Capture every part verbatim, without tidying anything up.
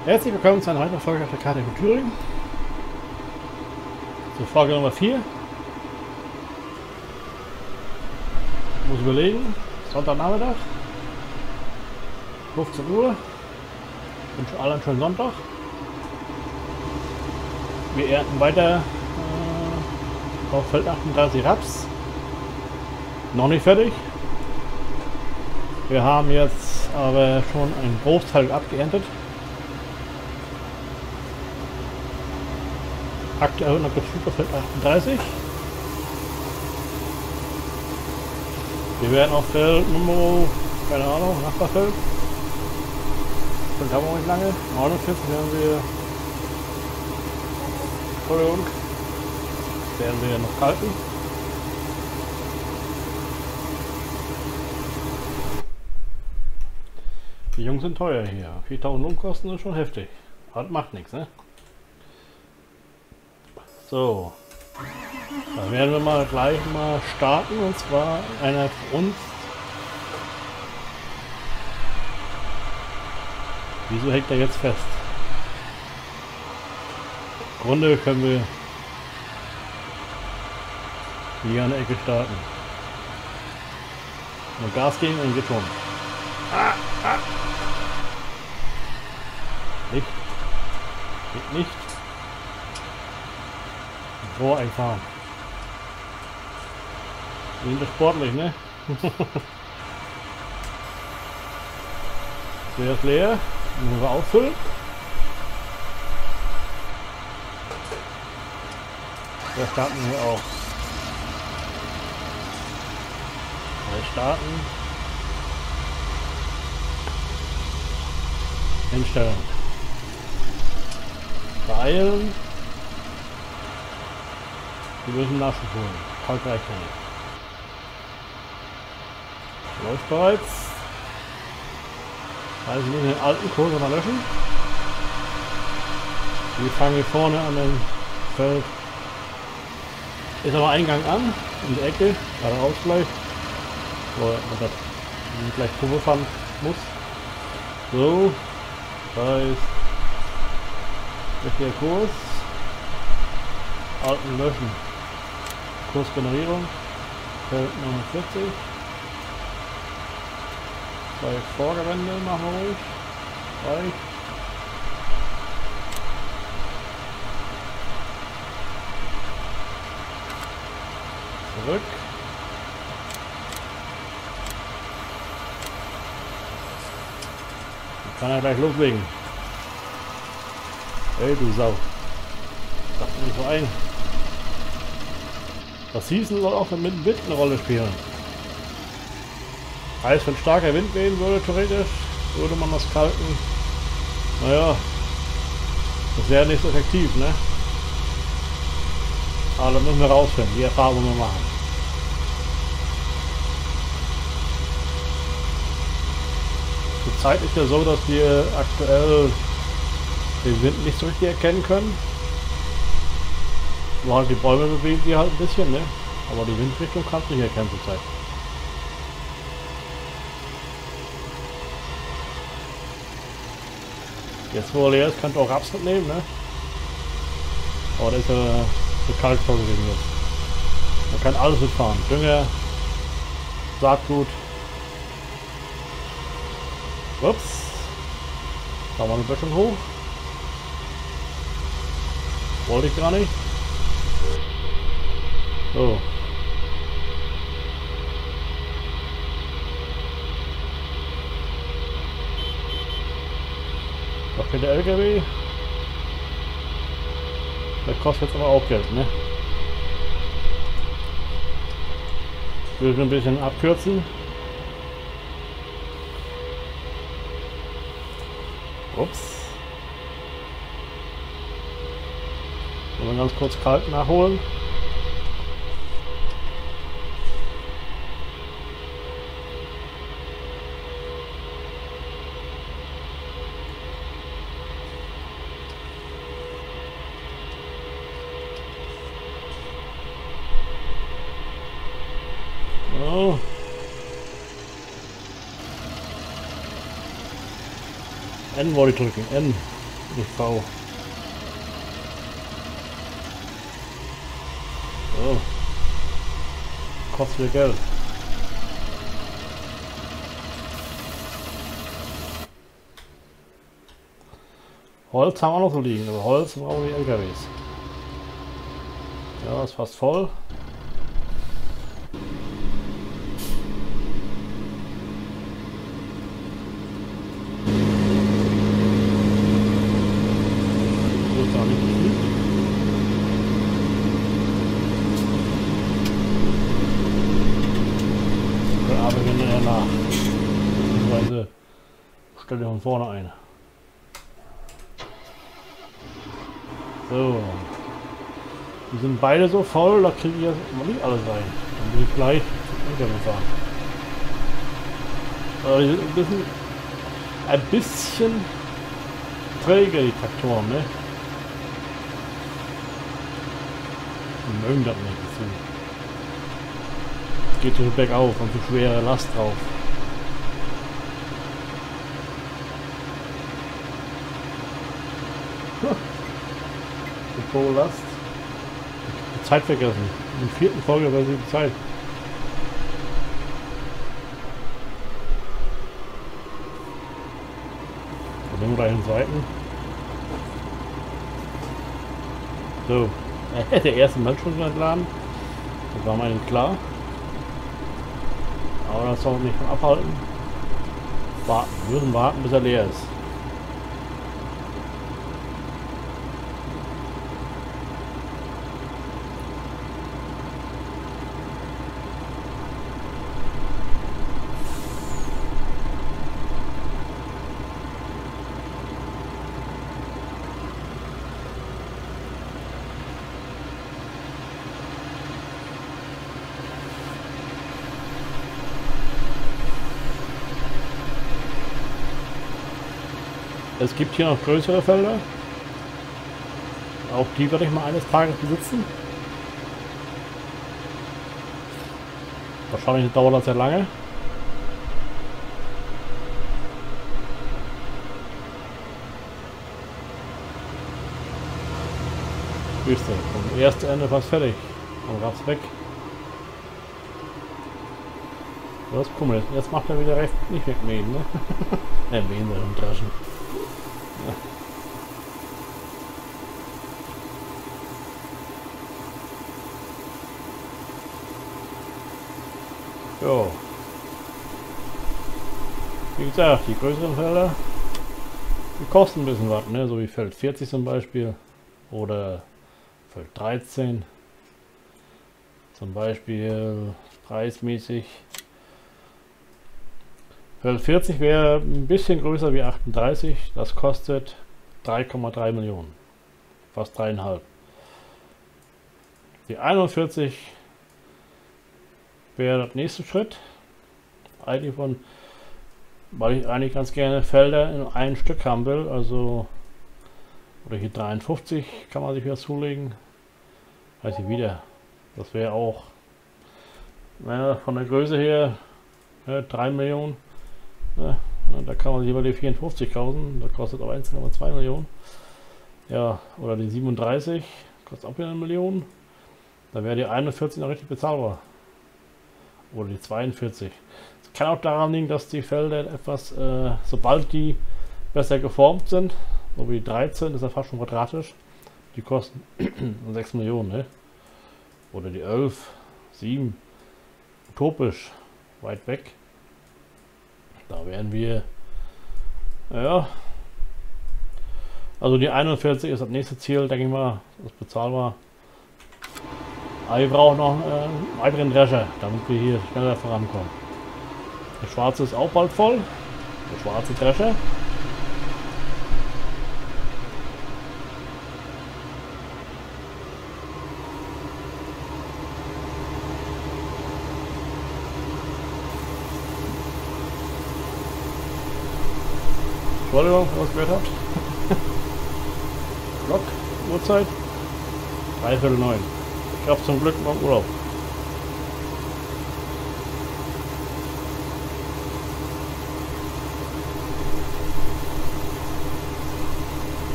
Herzlich willkommen zu einer weiteren Folge auf der Karte von Thüringen. So, Frage Nummer vier. Ich muss überlegen. Sonntagnachmittag. fünfzehn Uhr. Ich wünsche allen einen schönen Sonntag. Wir ernten weiter äh, auf Feld achtunddreißig Raps. Noch nicht fertig. Wir haben jetzt aber schon einen Großteil abgeerntet. Aktuell noch gefühlt auf Feld achtunddreißig. Wir werden auf Feld Nummer, keine Ahnung, Nachbarfeld. Feld haben wir noch nicht lange. neunundvierzig werden wir. Entschuldigung. Werden wir noch kalten. Die Jungs sind teuer hier. viertausend Lohnkosten ist schon heftig. Das macht nichts, ne? So. Dann werden wir mal gleich mal starten. Und zwar einer von uns. Wieso hängt er jetzt fest? Im Grunde können wir hier an der Ecke starten. Nur Gas geben und geht schon. Ah, ah. Nicht. Geht nicht. So einfahren. Wir sind sportlich, ne? Der ist leer. Müssen wir auffüllen. Wir starten hier auch. Wir starten. Einstellen. Beeilen. Wir müssen Nachschub holen. Kalt reicht ja nicht. Läuft bereits. Also wir müssen den alten Kurs mal löschen. Wir fangen hier vorne an dem Feld. Ist aber Eingang an, in der Ecke, gerade Ausgleich, wo man das gleich Kurve fahren muss. So, da ist richtiger Kurs. Alten löschen. Kursgenerierung. Feld neunundvierzig. Zwei Vorgewände machen wir ruhig. Reicht. Zurück. Dann kann er gleich loslegen. Hey du Sau. Sag nicht so ein. Das Hießen soll auch mit dem Wind eine Rolle spielen. Heißt, wenn starker Wind wehen würde, theoretisch, würde man das kalten. Naja, das wäre nicht so effektiv, ne? Aber da müssen wir rausfinden, die Erfahrung wir machen. Zurzeit ist ja so, dass wir aktuell den Wind nicht so richtig erkennen können. Nur halt die Bäume bewegen die halt ein bisschen, ne? Aber die Windrichtung kannst du nicht erkennen zurzeit. Jetzt wo er leer ist, könnt ihr auch Raps mitnehmen, ne? Aber das ist ja zu kalt vorgesehen jetzt. Man kann alles mitfahren. Dünger, Saatgut. Ups. Da war eine Böschung hoch. Wollte ich gar nicht. So. Da fehlt der L K W. Das kostet jetzt aber auch Geld, ne? Wir müssen ein bisschen abkürzen. Ups. Mal ganz kurz kalt nachholen. So. N wollte ich drücken. N. Die V. So. Kostet viel Geld. Holz haben wir noch so liegen, aber Holz brauchen die L K Ws. Ja, ist fast voll. Stell dir von vorne ein. So. Die sind beide so voll, da kriege ich jetzt immer nicht alles rein. Dann bin ich gleich runtergefahren. Aber die sind ein bisschen, ein bisschen träge, die Traktoren, ne? Die mögen das nicht. Es geht so bergauf und so schwere Last drauf. Pro Last. Die Zeit vergessen. Im vierten Folge war sie die Zeit. Dann nehmen wir den zweiten. So. Der erste Mensch schon entladen. Das war mir klar. Aber das soll nicht von abhalten. Warten. Wir müssen warten, bis er leer ist. Es gibt hier noch größere Felder. Auch die werde ich mal eines Tages besitzen. Wahrscheinlich dauert das sehr lange. Siehst du, vom ersten Ende fast fertig. Und raps weg. Das ist komisch. Jetzt macht er wieder recht nicht wegmähen, ne? Ne, mähen wir und dreschen. Ja. Jo. Wie gesagt, die größeren Felder, die kosten ein bisschen was, ne? So wie Feld vierzig zum Beispiel. Oder Feld dreizehn. Zum Beispiel preismäßig. Feld vierzig wäre ein bisschen größer wie achtunddreißig. Das kostet drei Komma drei Millionen. Fast dreieinhalb. Die einundvierzig wäre der nächste Schritt. Eigentlich von, weil ich eigentlich ganz gerne Felder in ein Stück haben will. Also, oder hier dreiundfünfzig kann man sich wieder zulegen. Weiß ich wieder. Das wäre auch, naja, von der Größe her ja, drei Millionen. Ja, da kann man sich über die vierundfünfzig kaufen, das kostet aber eins Komma zwei Millionen. Ja, oder die siebenunddreißig, kostet auch wieder eine Million. Da wäre die einundvierzig noch richtig bezahlbar. Oder die zweiundvierzig. Es kann auch daran liegen, dass die Felder etwas, äh, sobald die besser geformt sind, so wie die dreizehn, ist ja fast schon quadratisch, die kosten sechs Millionen, ne? Oder die elf, sieben, utopisch, weit weg. Da werden wir, ja, also die einundvierzig ist das nächste Ziel, denke ich mal, das ist bezahlbar. Aber wir brauchen noch äh, einen weiteren Drescher, damit wir hier schneller vorankommen. Der schwarze ist auch bald voll, der schwarze Drescher. Entschuldigung, was ihr gehört habt. Block, Uhrzeit, dreiviertel neun. Ich habe zum Glück noch Urlaub.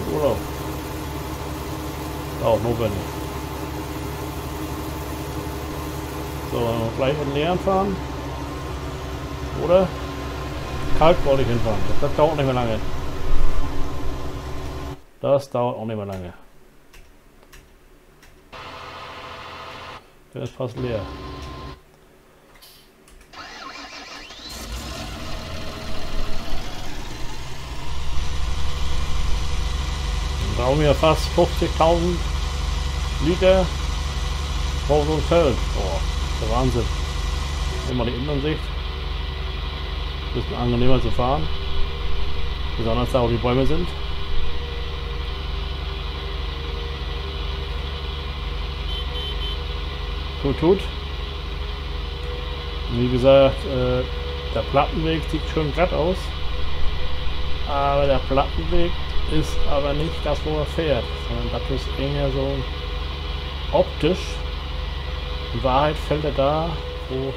Urlaub. Auch notwendig. So, gleich in Leeren fahren. Oder? Kalk wollte ich hinfahren. Das, das dauert nicht mehr lange. Das dauert auch nicht mehr lange. Der ist fast leer. Dann brauchen wir fast fünfzigtausend Liter vor so ein Feld. Oh, der Wahnsinn. Immer die Innensicht. Bisschen angenehmer zu fahren. Besonders da, wo die Bäume sind. Tut, tut. Wie gesagt, äh, der Plattenweg sieht schon glatt aus. Aber der Plattenweg ist aber nicht das, wo er fährt. Sondern das ist eher so optisch. In Wahrheit fällt er da, wo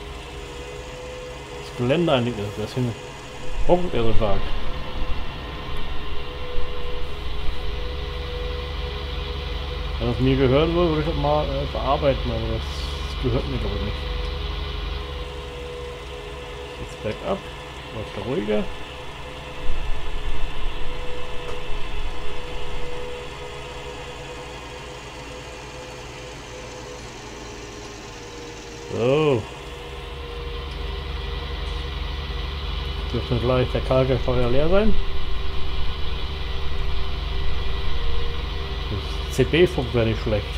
das Gelände eigentlich ist. Deswegen ruckelt er so stark. Wenn das mir gehören würde, würde ich das mal äh, bearbeiten, aber das, das gehört mir glaube ich nicht. Jetzt bergab, läuft er ruhiger. So. Dürfte gleich der Kalker vorher leer sein. C B-Funk wäre nicht schlecht.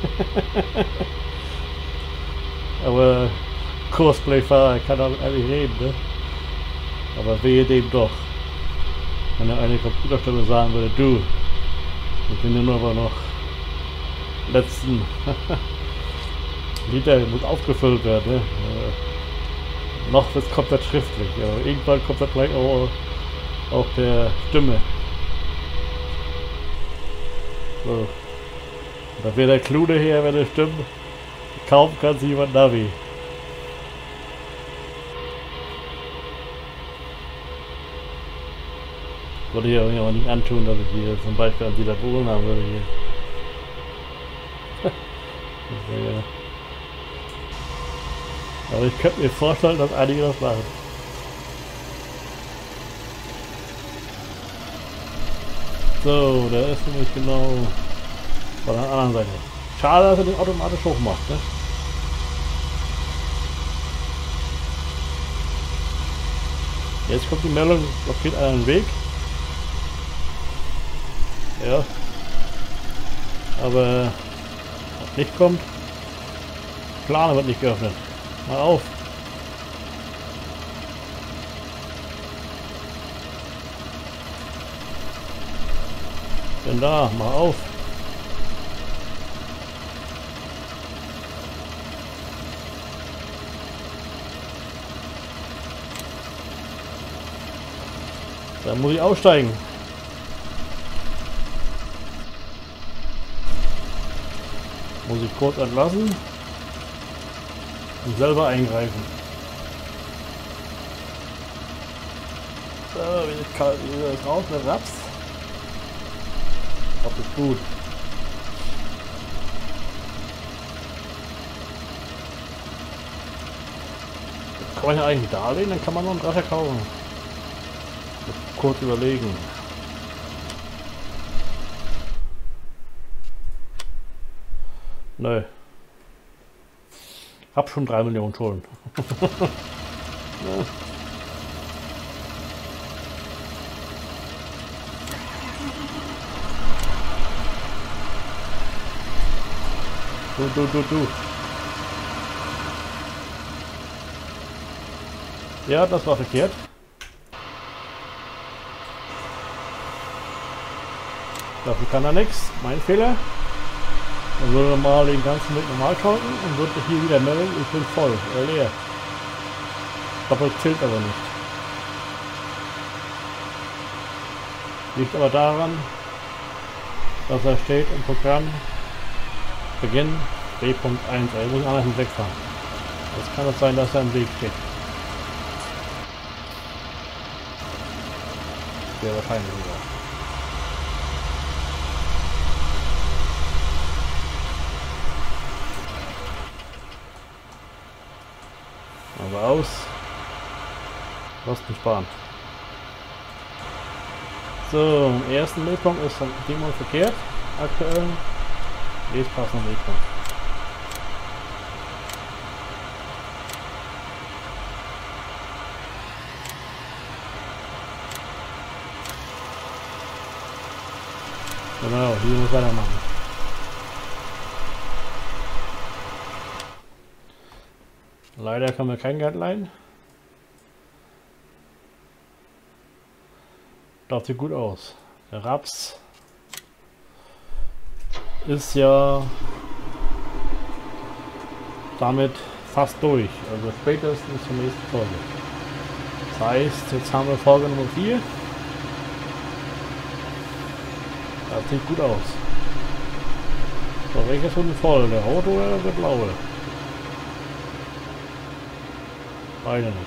Aber Cosplay-Fahrer kann damit eigentlich reden, ne? Aber wehe dem doch. Wenn er eine Computerstimme sagen würde, du, ich bin ja nur aber noch letzten Liter muss aufgefüllt werden, ne? Äh, noch wird es komplett schriftlich, aber irgendwann kommt das gleich auch, auch per Stimme. So. Da wäre der Clou her, wenn es stimmt. Kaum kann sich jemand Navi. Würde ich aber nicht antun, dass ich hier zum Beispiel an dieser Boden haben würde hier. Ja. Aber ich könnte mir vorstellen, dass einige das machen. So, der ist nämlich genau von der anderen Seite. Schade, dass er den automatisch hoch macht, ne? Jetzt kommt die Meldung, blockiert einen Weg. Ja. Aber was nicht kommt, Plane wird nicht geöffnet. Mal auf. Denn da, mal auf. Dann muss ich aussteigen. Muss ich kurz entlassen und selber eingreifen. So, wie ist kalt, wie ist raus mit Raps. Das ist gut. Kann man ja eigentlich darlegen, dann kann man noch einen Drache kaufen. Kurz überlegen. Nö. Hab schon drei Millionen Schulden. Ja. Du, du, du, du. Ja, das war verkehrt. Dafür kann er nichts. Mein Fehler. Dann würde mal den ganzen Weg normal tanken und würde hier wieder melden, ich bin voll, äh, leer. Doppelt zählt aber nicht. Liegt aber daran, dass er steht im Programm Beginn B Punkt eins. Er muss anders nicht wegfahren. Jetzt kann es sein, dass er im Weg steht. Sehr wahrscheinlich sogar. Also aus. Kosten sparen. So, im ersten Wegpunkt ist dann Demo verkehrt. Aktuell. Jetzt passt noch Wegpunkt. Genau, hier muss weitermachen. Leider können wir kein Geld leihen. Das sieht gut aus. Der Raps ist ja damit fast durch. Also spätestens zur nächsten Folge. Das heißt, jetzt haben wir Folge Nummer vier. Das sieht gut aus. So, welches Hund voll? Der rote oder der blaue? Beide nicht.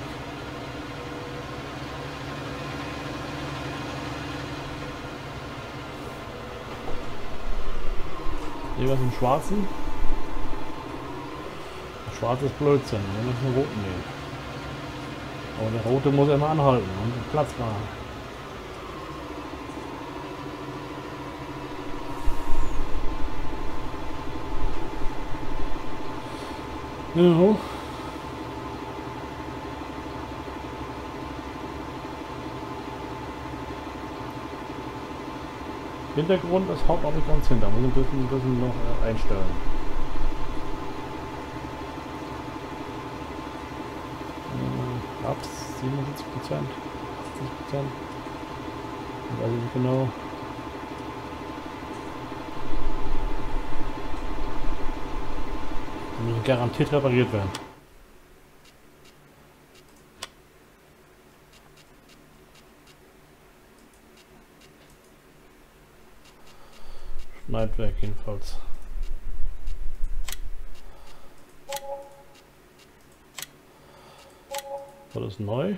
Hier was im Schwarzen. Der Schwarze ist Blödsinn. Wir müssen den roten nehmen. Aber der rote muss immer anhalten und Platz machen. Ja. Hintergrund, das haut auch nicht ganz hin, da muss ich ein bisschen, ein bisschen noch äh, einstellen. Äh, ab siebenundsiebzig Prozent, achtzig Prozent, weiß ich nicht genau. Die müssen garantiert repariert werden. Schneidwerk jedenfalls. So, das ist neu.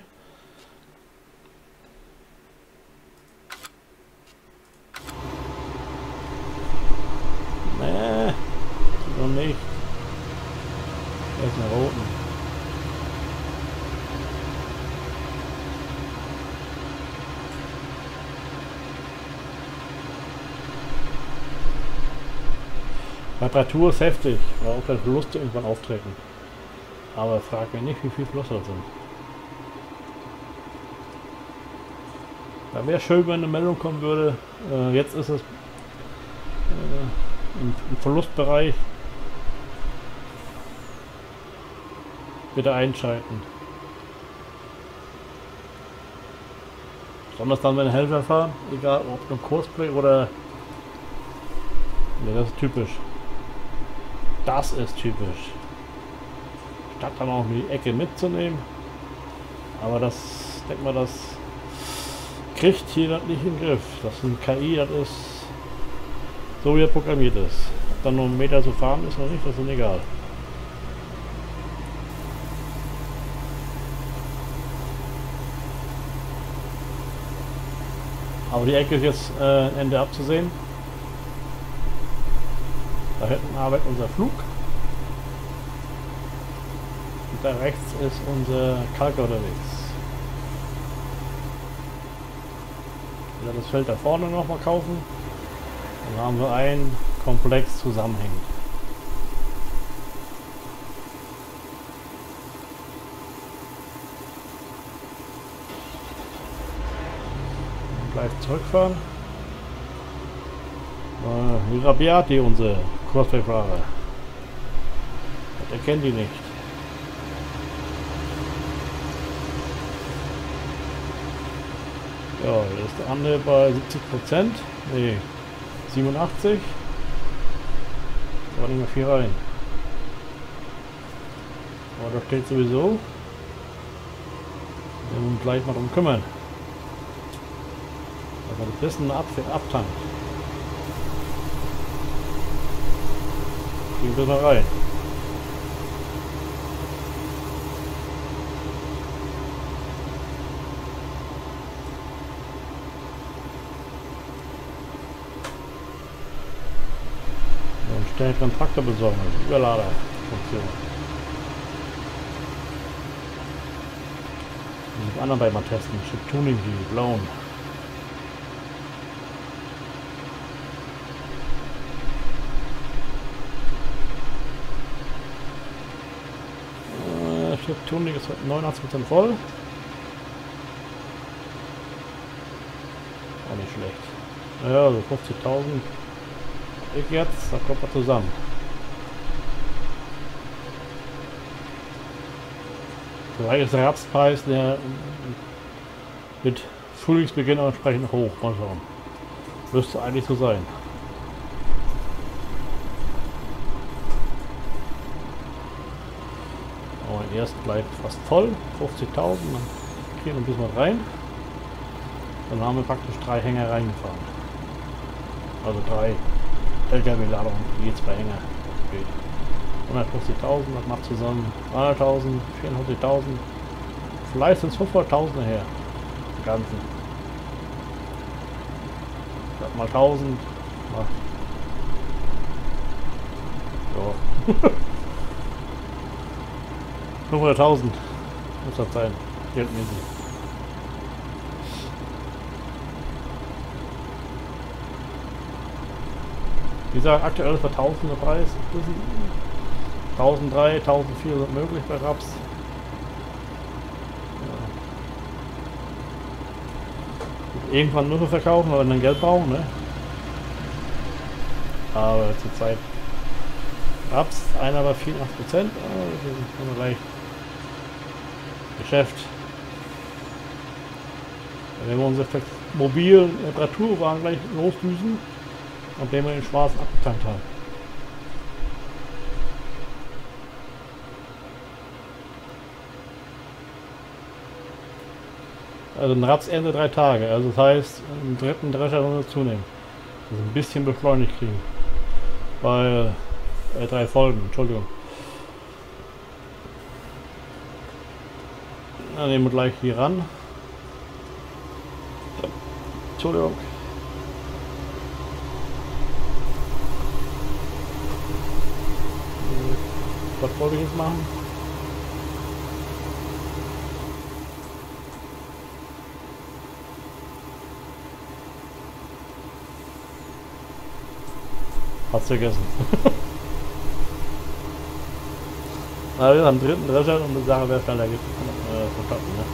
Nee, noch nicht. Da ist eine roten. Reparatur ist heftig, weil auch der Verluste irgendwann auftreten. Aber frag mich nicht, wie viel Verluste das sind. Da wäre schön, wenn eine Meldung kommen würde. Äh, jetzt ist es äh, im, im Verlustbereich. Bitte einschalten. Besonders dann, wenn Helfer fahren, egal ob im Cosplay oder. Ne, das ist typisch. Das ist typisch. Statt dann auch die Ecke mitzunehmen. Aber das, denke mal, das kriegt hier das nicht in den Griff. Das ist ein K I, das ist so wie er programmiert ist. Ob dann nur einen Meter zu fahren ist oder nicht, das ist egal. Aber die Ecke ist jetzt äh, Ende abzusehen. Da hinten arbeitet unser Flug. Und da rechts ist unser Kalker unterwegs. Ich werde das Feld da vorne noch mal kaufen. Dann haben wir ein Komplex zusammenhängend. Gleich zurückfahren. Äh, die Rabiati, unsere Crossplay-Fahrer. Der kennt die nicht. Ja, hier ist der andere bei siebzig Prozent. Nee, siebenundachtzig. Da war nicht mehr viel rein. Aber da steht sowieso. Wir müssen uns gleich mal drum kümmern. Aber das Wissen abtankt. Gehen wir mal rein. Und schnell einen Traktor besorgen, also Überladerfunktion. Die anderen beiden mal testen. Chip Tuning, die blauen. Äh, Chip Tuning ist neunundachtzig Prozent voll. Auch nicht schlecht. Ja, so fünfzigtausend. Ich jetzt, da kommt er zusammen. Vielleicht ist der Rapspreis der mit Frühlingsbeginn entsprechend hoch. Mal schauen. Müsste eigentlich so sein. Aber mein erst bleibt fast voll. fünfzigtausend. Dann gehen wir ein bisschen rein. Dann haben wir praktisch drei Hänger reingefahren. Also drei L K W-Ladungen, je zwei Hänger geht. hundertfünfzigtausend, das macht zusammen dreihunderttausend, vierhunderttausend, vielleicht sind es fünfhunderttausend her. Im Ganzen. Das mal tausend. Ja. fünfhunderttausend muss das sein. Geldmäßig. Wie gesagt, aktuell ist der tausender Preis. tausenddreihundert, eintausendvierhundert sind möglich bei Raps. Ja. Irgendwann nur verkaufen, weil wir dann Geld brauchen, ne? Aber zurzeit Raps, einer bei vierundachtzig Prozent. Das ist gleich Geschäft. Wenn wir unsere mobilen Reparaturwagen gleich losdüsen, nachdem wir den schwarzen abgetankt haben. Also ein Raps Ende drei Tage, also das heißt, im dritten Drescher sollen wir zunehmen. Also ein bisschen beschleunigt kriegen. Bei äh, drei Folgen, Entschuldigung. Dann nehmen wir gleich hier ran. Entschuldigung. Was wollte ich jetzt machen? Hat's vergessen. Na, wir haben dritten Drescher und die Sache, wer schneller geht, äh, verstanden, ne?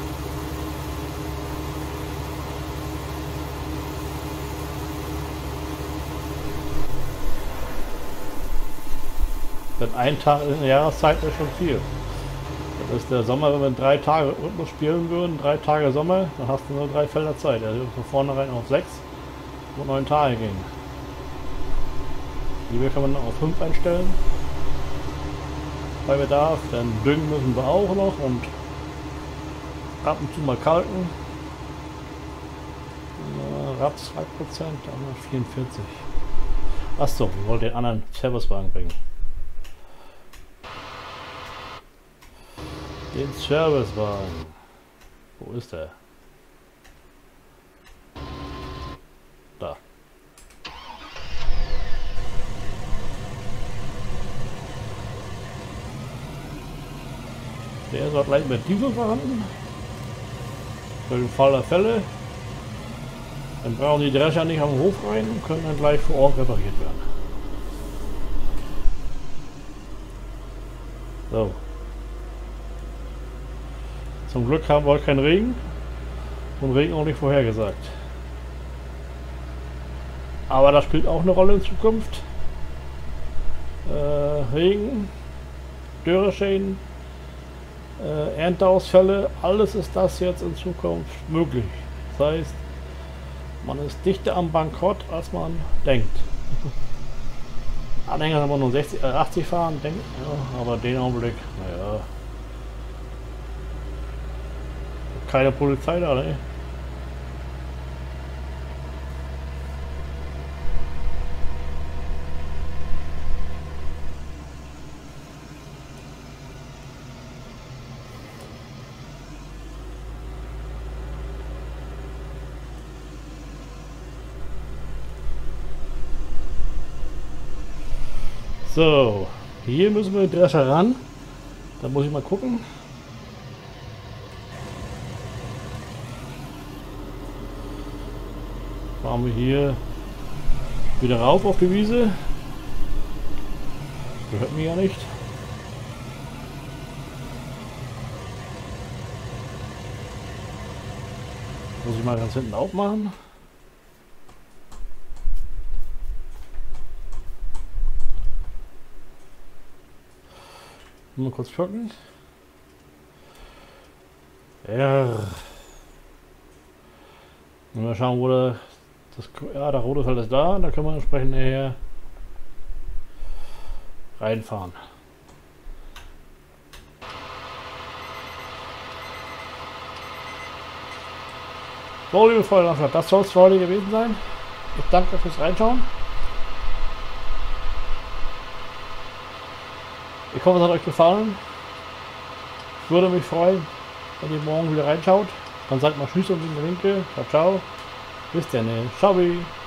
Denn ein Tag in der Jahreszeit ist schon viel. Das ist der Sommer, wenn wir drei Tage Rhythmus spielen würden, drei Tage Sommer, dann hast du nur drei Felder Zeit. Also von vornherein auf sechs und neun Tage gehen. Hier kann man auf fünf einstellen. Bei Bedarf. Dann düngen müssen wir auch noch und ab und zu mal kalken. Raps zwei Prozent, vierundvierzig. Achso, wir wollten den anderen Servicewagen bringen. Den Servicewagen. Wo ist der? Da. Der ist auch gleich mit Diesel vorhanden. Für den Fall der Fälle. Dann brauchen die Drescher nicht am Hof rein und können dann gleich vor Ort repariert werden. So. Zum Glück haben wir heute keinen Regen und Regen auch nicht vorhergesagt. Aber das spielt auch eine Rolle in Zukunft. Äh, Regen, Dürreschäden, äh, Ernteausfälle, alles ist das jetzt in Zukunft möglich. Das heißt, man ist dichter am Bankrott, als man denkt. Anhänger haben wir nur sechzig, äh, achtzig fahren, denken, ja, aber den Augenblick, naja. Keine Polizei da, ne? So, hier müssen wir den Drescher ran. Da muss ich mal gucken. Fahren wir hier wieder rauf auf die Wiese. Gehört mir ja nicht. Muss ich mal ganz hinten aufmachen. Mal kurz gucken. Ja. Mal schauen, wo der, das, ja, der rote Feld ist da. Da können wir entsprechend nachher reinfahren. So, liebe Freunde, das soll es für heute gewesen sein. Ich danke fürs Reinschauen. Ich hoffe, es hat euch gefallen. Ich würde mich freuen, wenn ihr morgen wieder reinschaut. Dann sagt mal Tschüss und in der Winkel. Ciao, ciao. Bis dann. Ciao.